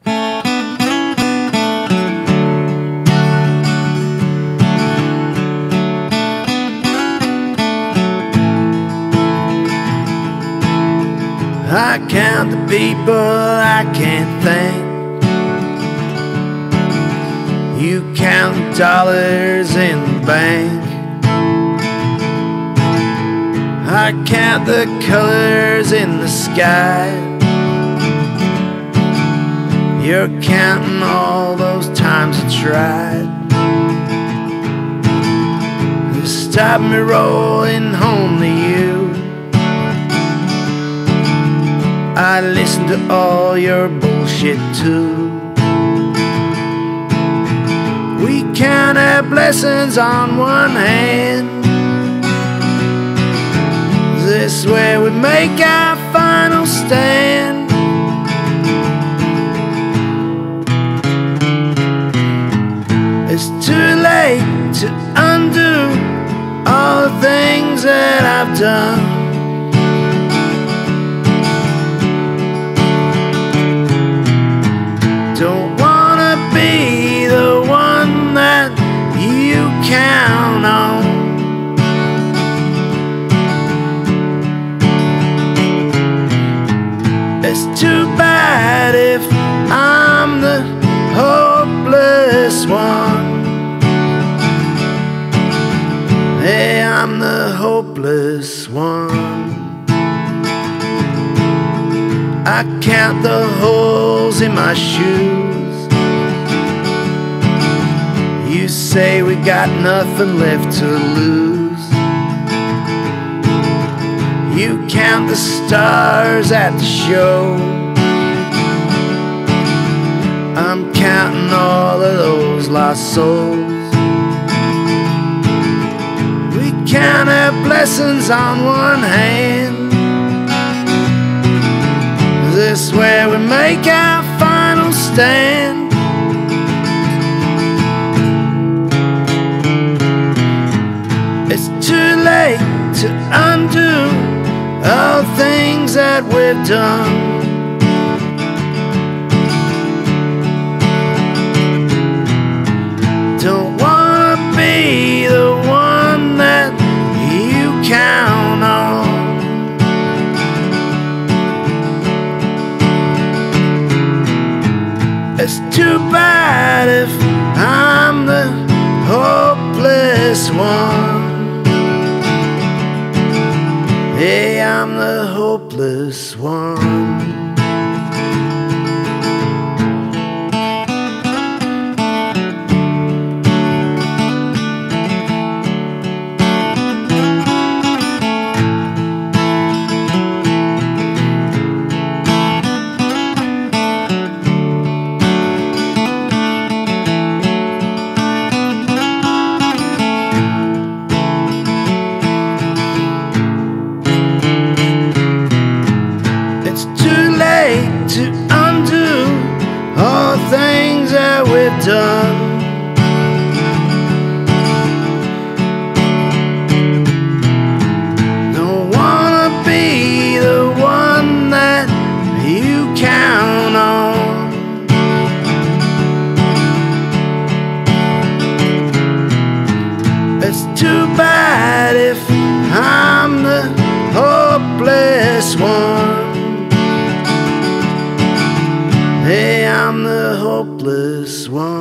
I count the people I can't thank. You count the dollars in the bank. I count the colors in the sky. You're counting all those times I tried to stop me rolling home to you. I listen to all your bullshit too. We count our blessings on one hand. Is this where we make our final stand? It's too late to undo all the things that I've done. Don't wanna be the one that you count on. It's too bad if I'm the hopeless one. Hey, I'm the hopeless one. I count the holes in my shoes. You say we got nothing left to lose. You count the stars at the show. I'm counting all of those lost souls. We count our blessings on one hand. Is this where we make our final stand? It's too late to undo all things that we've done. Don't wanna be the one that you count on. It's too bad if I'm the hopeless one. Hey, I'm the hopeless one. To undo all things that we've done. Don't wanna be the one that you count on. It's too bad if I'm the hopeless one. Hey, I'm the hopeless one.